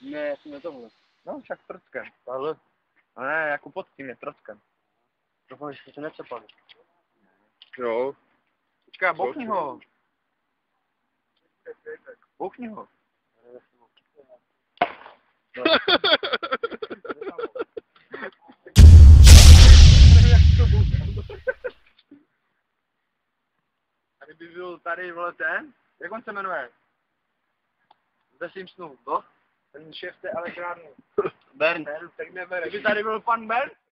Ne, jsem na tomhle. No, však Trockem. Tahle. A ne, jako pod tím je Trockem. Doufám, že to nepřepali. Jo. Počkej, bouchni ho. Bouchni ho. Tady by byl tady, vole, ten, jak on se jmenuje? Ze Simpsonu, to? Ten šéf té elektrárny. Bern. Tak nebere. Kdyby tady byl pan Bern,